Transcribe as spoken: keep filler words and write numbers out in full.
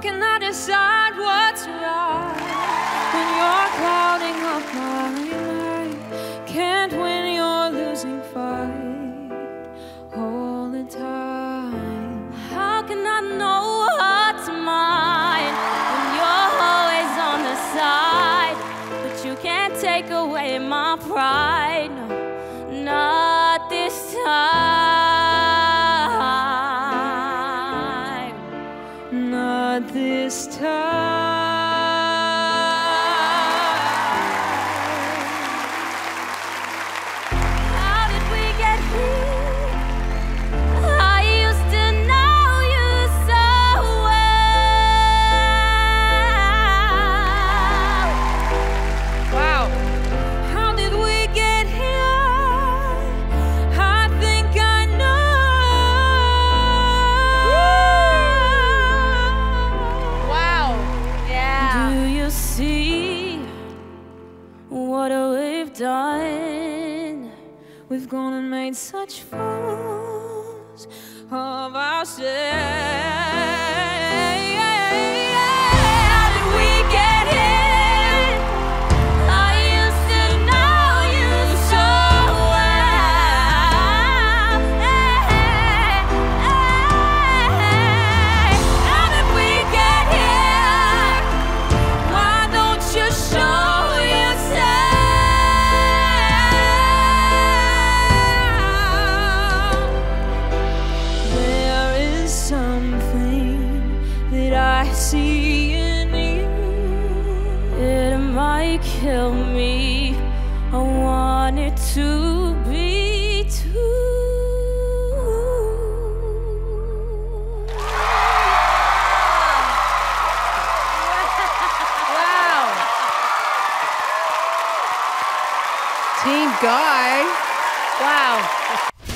can I decide what's right when you're clouding up my mind? Can't win your losing fight all the time. How can I know what's mine when you're always on the side? But you can't take away my pride, no, not this time, not this time. Done. We've gone and made such fools of ourselves. How did we get here? I used to know you so well. How did we get here? Why don't you show yourself? I see in you, it might kill me. I want it to be true. Wow. Team Guy. Wow.